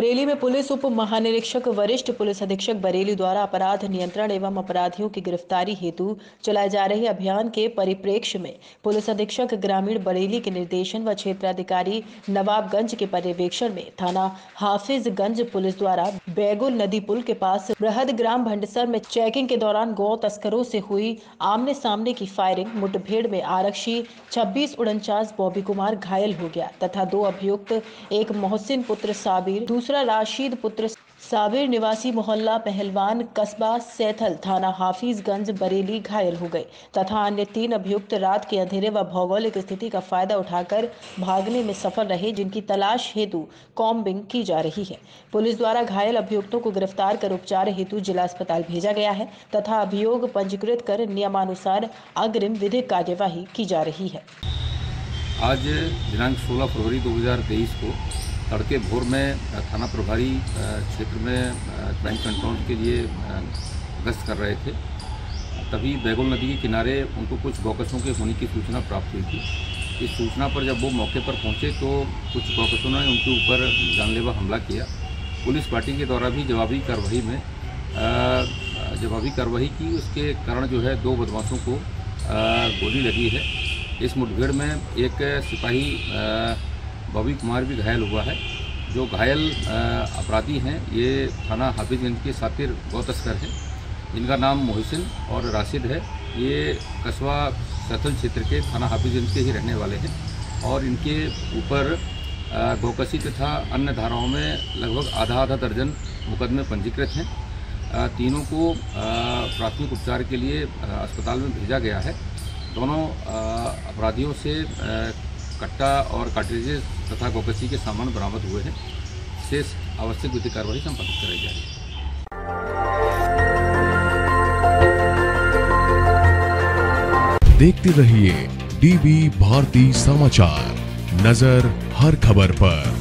बरेली में पुलिस उप महानिरीक्षक वरिष्ठ पुलिस अधीक्षक बरेली द्वारा अपराध नियंत्रण एवं अपराधियों की गिरफ्तारी हेतु चलाए जा रहे अभियान के परिप्रेक्ष्य में पुलिस अधीक्षक ग्रामीण बरेली के निर्देशन व क्षेत्राधिकारी नवाबगंज के पर्यवेक्षण में थाना हाफिजगंज पुलिस द्वारा बैगुल नदी पुल के पास बृहद ग्राम भंडसर में चेकिंग के दौरान गौ तस्करों से हुई आमने सामने की फायरिंग मुठभेड़ में आरक्षी 2649 बॉबी कुमार घायल हो गया तथा दो अभियुक्त एक मोहसिन पुत्र साबिर, दूसरा राशिद पुत्र साबिर निवासी मोहल्ला पहलवान कस्बा सैथल थाना हाफिजगंज बरेली घायल हो गए तथा अन्य 3 अभियुक्त रात के अंधेरे व भौगोलिक स्थिति का फायदा उठाकर भागने में सफल रहे, जिनकी तलाश हेतु कॉम्बिंग की जा रही है। पुलिस द्वारा घायल अभियुक्तों को गिरफ्तार कर उपचार हेतु जिला अस्पताल भेजा गया है तथा अभियोग पंजीकृत कर नियमानुसार अग्रिम विधिक कार्यवाही की जा रही है। आज दिनांक 16 फरवरी 2023 को तड़के भोर में थाना प्रभारी क्षेत्र में क्राइम कंट्रोल के लिए गश्त कर रहे थे, तभी बैगुल नदी के किनारे उनको कुछ गौकसों के होने की सूचना प्राप्त हुई थी। इस सूचना पर जब वो मौके पर पहुंचे तो कुछ गौकसों ने उनके ऊपर जानलेवा हमला किया। पुलिस पार्टी के द्वारा भी जवाबी कार्रवाई की। उसके कारण जो है 2 बदमाशों को गोली लगी है। इस मुठभेड़ में एक सिपाही बॉबी कुमार भी घायल हुआ है। जो घायल अपराधी हैं ये थाना हाफिजगंज के सातिर गौ तस्कर हैं, जिनका नाम मोहसिन और राशिद है। ये कस्बा सैथल क्षेत्र के थाना हाफिजगंज के ही रहने वाले हैं और इनके ऊपर गौकसी तथा अन्य धाराओं में लगभग आधा दर्जन मुकदमे पंजीकृत हैं। तीनों को प्राथमिक उपचार के लिए अस्पताल में भेजा गया है। दोनों अपराधियों से कट्टा और कार्ट्रिजेस तथा गौकसी के सामान बरामद हुए हैं। शेष आवश्यक विधिक कार्रवाई संपादित कराई जा रही है। देखते रहिए डीबी भारती समाचार, नजर हर खबर पर।